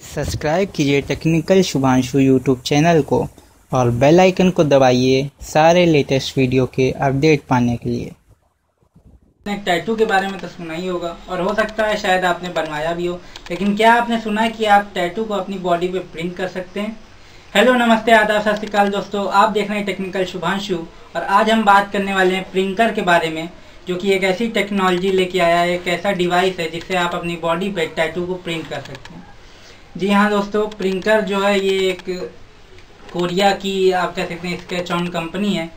Subscribe कीजिए technical Shubhanshu YouTube channel को और बेल आइकन को दबाइए सारे लेटेस्ट वीडियो के अपडेट पाने के लिए। आपने टैटू के बारे में तो सुना ही होगा और हो सकता है शायद आपने बनवाया भी हो, लेकिन क्या आपने सुना है कि आप टैटू को अपनी बॉडी पे प्रिंट कर सकते हैं। हेलो, नमस्ते, आदाब, सत श्री अकाल दोस्तों, आप देख रहे हैं टेक्निकल शुभांशु और आज हम बात करने वाले हैं प्रिंकर के बारे में, जो कि एक ऐसी टेक्नोलॉजी लेके आया है, एक ऐसा डिवाइस है जिससे आप अपनी बॉडी पे टैटू को प्रिंट कर सकते हैं। जी हाँ दोस्तों, प्रिंकर जो है ये एक कोरिया की आप कह सकते हैं स्केच ऑन कंपनी है,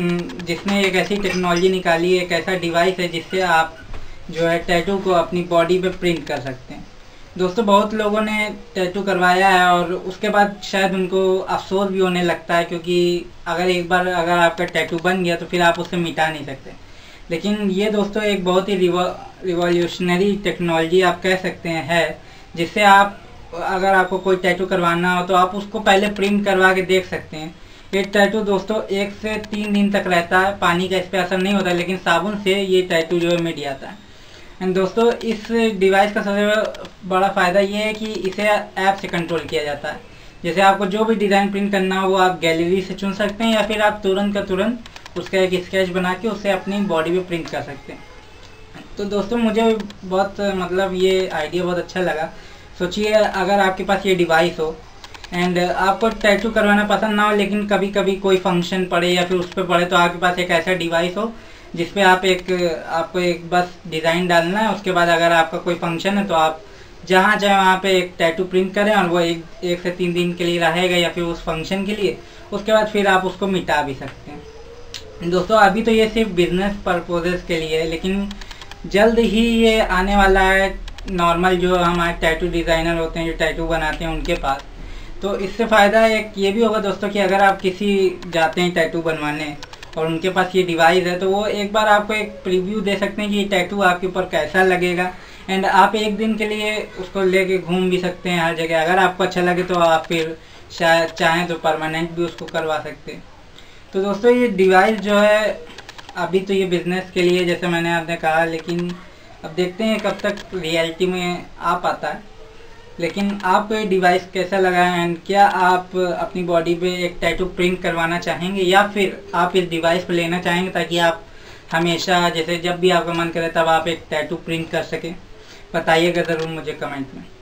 जिसने एक ऐसी टेक्नोलॉजी निकाली है, एक ऐसा डिवाइस है जिससे आप जो है टैटू को अपनी बॉडी पे प्रिंट कर सकते हैं। दोस्तों, बहुत लोगों ने टैटू करवाया है और उसके बाद शायद उनको अफसोस भी होने लगता है, क्योंकि एक बार अगर आपका टैटू बन गया तो फिर आप उसे मिटा नहीं सकते। लेकिन ये दोस्तों एक बहुत ही रिवॉल्यूशनरी टेक्नोलॉजी आप कह सकते हैं है, जिससे आप अगर आपको कोई टैटू करवाना हो तो आप उसको पहले प्रिंट करवा के देख सकते हैं। ये टैटू दोस्तों 1 से 3 दिन तक रहता है, पानी का इस पर असर नहीं होता, लेकिन साबुन से ये टैटू जो है मिट जाता है। एंड दोस्तों, इस डिवाइस का सबसे बड़ा फ़ायदा ये है कि इसे ऐप से कंट्रोल किया जाता है। जैसे आपको जो भी डिज़ाइन प्रिंट करना हो वो आप गैलरी से चुन सकते हैं, या फिर आप तुरंत का तुरंत उसका एक स्केच बना के उसे अपनी बॉडी पे प्रिंट कर सकते हैं। तो दोस्तों, मुझे बहुत ये आइडिया बहुत अच्छा लगा। सोचिए अगर आपके पास ये डिवाइस हो एंड आपको टैटू करवाना पसंद ना हो, लेकिन कभी कभी कोई फंक्शन पड़े या फिर उस पर पड़े, तो आपके पास एक ऐसा डिवाइस हो जिसपे आपको एक बस डिज़ाइन डालना है। उसके बाद अगर आपका कोई फंक्शन है तो आप जहाँ चाहे वहाँ पे एक टैटू प्रिंट करें और वो एक से 3 दिन के लिए रहेगा, या फिर उस फंक्शन के लिए। उसके बाद फिर आप उसको मिटा भी सकते हैं। दोस्तों, अभी तो ये सिर्फ बिजनेस पर्पजेज़ के लिए है, लेकिन जल्द ही ये आने वाला है नॉर्मल जो हमारे टैटू डिज़ाइनर होते हैं, जो टैटू बनाते हैं, उनके पास। तो इससे फ़ायदा एक ये भी होगा दोस्तों कि अगर आप किसी जाते हैं टैटू बनवाने और उनके पास ये डिवाइस है, तो वो एक बार आपको एक प्रीव्यू दे सकते हैं कि ये टैटू आपके ऊपर कैसा लगेगा। एंड आप एक दिन के लिए उसको लेके घूम भी सकते हैं हर जगह। अगर आपको अच्छा लगे तो आप फिर शायद चाहें तो परमानेंट भी उसको करवा सकते हैं। तो दोस्तों, ये डिवाइस जो है अभी तो ये बिज़नेस के लिए जैसे मैंने आपने कहा, लेकिन अब देखते हैं कब तक रियलिटी में आ पाता है। लेकिन आपको ये डिवाइस कैसा लगा एंड क्या आप अपनी बॉडी पे एक टैटू प्रिंट करवाना चाहेंगे, या फिर आप इस डिवाइस को लेना चाहेंगे ताकि आप हमेशा जैसे जब भी आपका मन करे तब आप एक टैटू प्रिंट कर सकें? बताइएगा ज़रूर मुझे कमेंट में।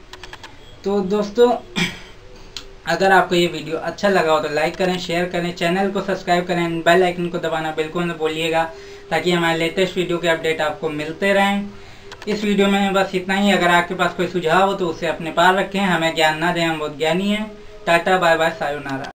तो दोस्तों, अगर आपको ये वीडियो अच्छा लगा हो तो लाइक करें, शेयर करें, चैनल को सब्सक्राइब करें, बेल आइकन को दबाना बिल्कुल न भूलिएगा, ताकि हमारे लेटेस्ट वीडियो के अपडेट आपको मिलते रहें। इस वीडियो में बस इतना ही। अगर आपके पास कोई सुझाव हो तो उसे अपने पास रखें, हमें ज्ञान ना दें, हम बहुत ज्ञानी हैं। Tata, bye bye, sayonara.